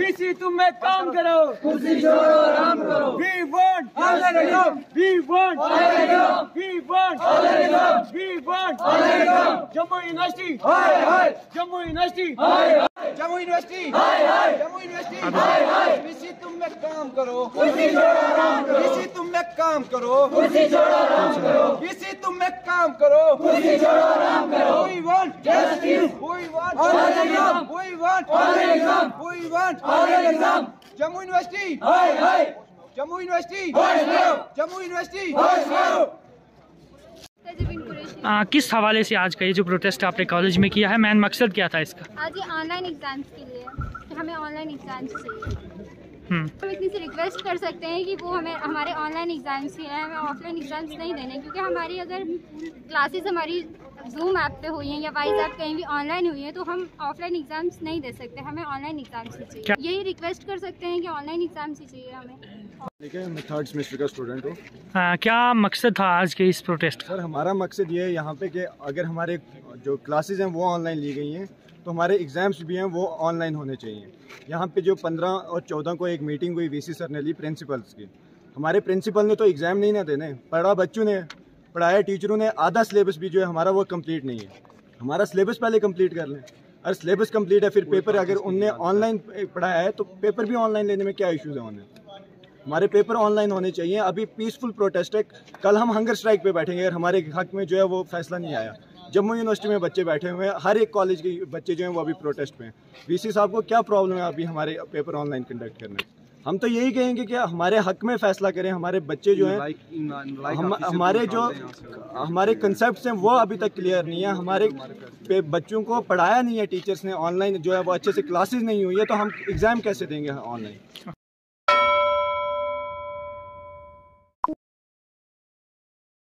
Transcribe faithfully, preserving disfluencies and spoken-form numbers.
VC तुम में काम करो, कुर्सी छोड़ो आराम करो। We want online exam, we want online exam, we want online exam, we want online exam. Jammu university, हाय हाय, जम्मू यूनिवर्सिटी, हाय हाय, जम्मू यूनिवर्सिटी, हाय हाय, जम्मू यूनिवर्सिटी, हाय हाय। वीसी तुम में काम करो, कुर्सी छोड़ो आराम करो। वीसी तुम में काम करो, कुर्सी छोड़ो आराम करो। वीसी तुम में काम करो। कुर्सी छोड़ो आराम करो। We want Justice. We want online exam, We want online exam, We want online exam. Jammu university, हाय हाय, जम्मू यूनिवर्सिटी, होश लो, जम्मू यूनिवर्सिटी। होश लो। आ, किस हवाले से आज का ये जो प्रोटेस्ट आपने कॉलेज में किया है, मेन मकसद क्या था इसका? आज ये ऑनलाइन एग्जाम्स के लिए कि हमें ऑनलाइन एग्जाम्स चाहिए। हम्म हम इतनी सी रिक्वेस्ट कर सकते हैं कि वो हमें हमारे ऑनलाइन एग्जाम्स ही हैं, हमें ऑफलाइन एग्जाम्स नहीं देने, क्योंकि हमारी अगर क्लासेस हमारी जूम ऐप पे हुई हैं या वाइज ऐप कहीं भी ऑनलाइन हुई है तो हम ऑफलाइन एग्जाम्स नहीं दे सकते, हमें ऑनलाइन एग्जाम्स ही चाहिए। यही रिक्वेस्ट कर सकते हैं कि ऑनलाइन एग्जाम्स ही चाहिए हमें। देखिए, मैं थर्ड सेमेस्टर का स्टूडेंट हूँ। आ, क्या मकसद था आज के इस प्रोटेस्ट का? सर, हमारा मकसद ये है यहाँ पे कि अगर हमारे जो क्लासेस हैं वो ऑनलाइन ली गई हैं तो हमारे एग्ज़ाम्स भी हैं वो ऑनलाइन होने चाहिए। यहाँ पे जो पंद्रह और चौदह को एक मीटिंग हुई वीसी सर ने ली प्रिंसिपल्स की। हमारे प्रिंसिपल ने तो एग्ज़ाम नहीं ना देने, पढ़ा बच्चों ने, पढ़ाया टीचरों ने, आधा सिलेबस भी जो है हमारा वो कंप्लीट नहीं है। हमारा सिलेबस पहले कंप्लीट कर लें। अगर सिलेबस कंप्लीट है फिर पेपर अगर उनने ऑनलाइन पढ़ाया है तो पेपर भी ऑनलाइन लेने में क्या इश्यूज़ है उन्हें? हमारे पेपर ऑनलाइन होने चाहिए। अभी पीसफुल प्रोटेस्ट है, कल हम हंगर स्ट्राइक पे बैठेंगे अगर हमारे हक में जो है वो फैसला नहीं आया। जम्मू यूनिवर्सिटी में बच्चे बैठे हुए हैं, हर एक कॉलेज के बच्चे जो हैं वो अभी प्रोटेस्ट में हैं। वीसी साहब को क्या प्रॉब्लम है अभी हमारे पेपर ऑनलाइन कंडक्ट करने? हम तो यही कहेंगे कि हमारे हक में फैसला करें। हमारे बच्चे जो हैं, हम, हमारे जो हमारे कंसेप्ट हैं वो अभी तक क्लियर नहीं है। हमारे पे बच्चों को पढ़ाया नहीं है टीचर्स ने, ऑनलाइन जो है वो अच्छे से क्लासेस नहीं हुई है तो हम एग्ज़ाम कैसे देंगे ऑनलाइन?